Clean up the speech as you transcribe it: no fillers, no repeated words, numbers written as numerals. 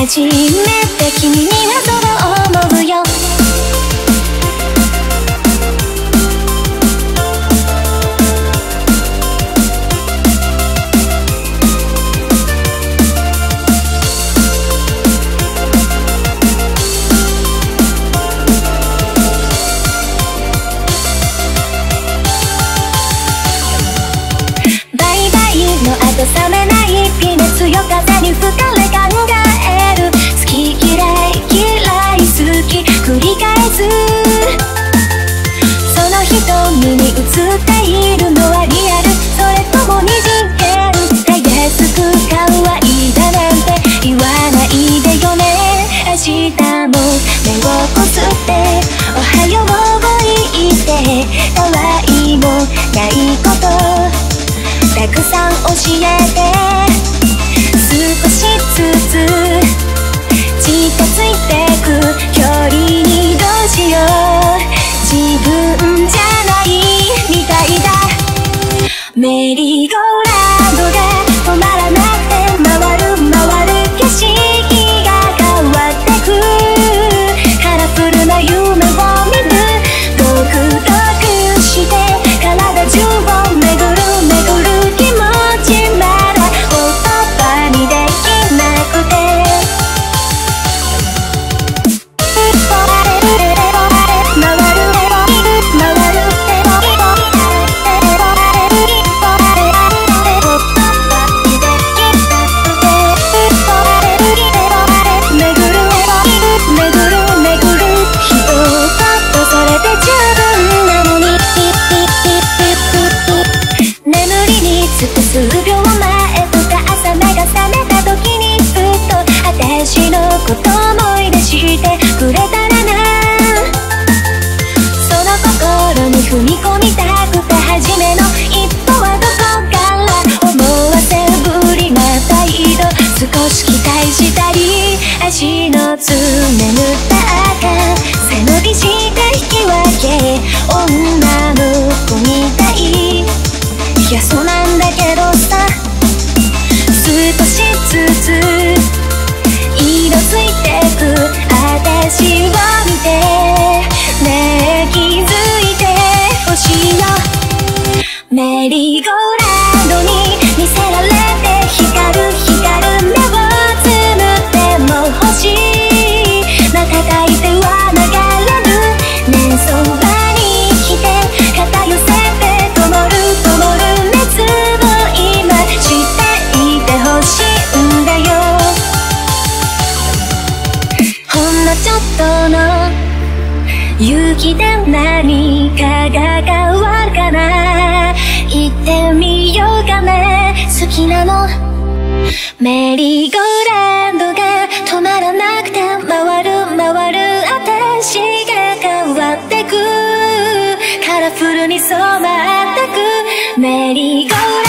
初めて君にはそう思うよ。バイバイの後冷めない微熱よ風に吹かれ考える。好き嫌い嫌い好き繰り返す。その瞳に映っているのはリアル、それとも二次元。たやすく可愛いだなんて言わないでよね。明日も目をこすっておはよう言って可愛いもないことたくさん教えて。少しずつ近づいてく距離にどうしよう。自分じゃないみたいだ。メリーゴーランドが止まらなくて回る回る景色が変わってく。カラフルな夢を見るドクドクして体中を巡る気持ちまだ言葉にできなくて。数秒前とか朝目が覚めた時にふと私のこと思い出してくれたらな。その心に踏み込みたくて初めの一歩はどこから思わせぶりな態度少し期待したり足の爪塗った赤背伸びして引き分け女の子みたい。いやそうなんだけどさ少しずつ色づいてく私を見てねえ気づいてほしいよ。メリーゴーランドに見せられて光る光る目をつむっても星瞬いては流れるねえそばに来て肩寄せて灯る熱を今していてほしいんだよ。ほんのちょっとの勇気で何かが変わるかな。言ってみようかな好きなの。メリーゴーランドが止まらなくて回る回る私が変わってくカラフルに染まってくメリーゴーランド